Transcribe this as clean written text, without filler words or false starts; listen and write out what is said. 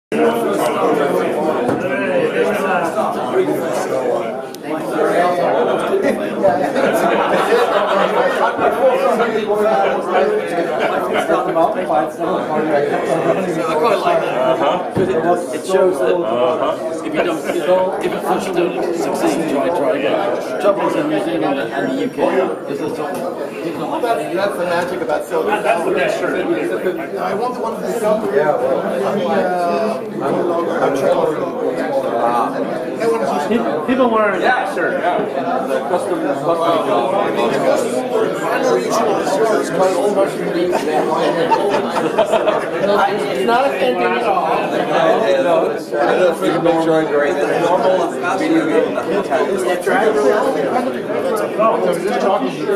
It shows that if you don't, if at first you don't succeed, try again. Trouble is in New Zealand and the UK, there's a That's the magic about silver. That's the best shirt. I want the one with the silver. Yeah. People wearing that shirt. Yeah. The custom job. I know you should have it's quite old mushroom beans. It's not offending at all. Make sure I grade the normal video game. Just talking to you.